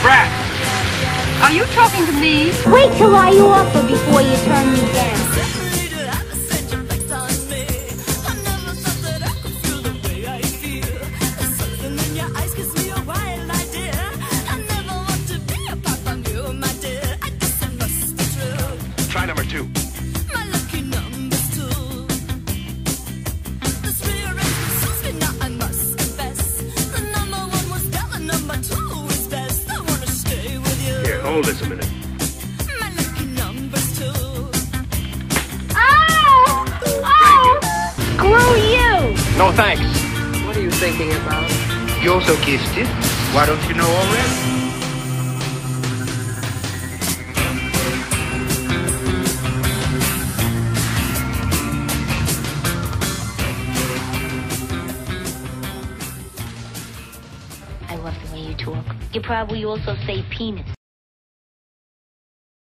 brat. Are you talking to me? Wait till I offer before you turn me down. Try number 2. Here, hold this a minute. Screw you! No thanks. What are you thinking about? You're so gifted. Why don't you know already? I love the way you talk. You probably also say penis.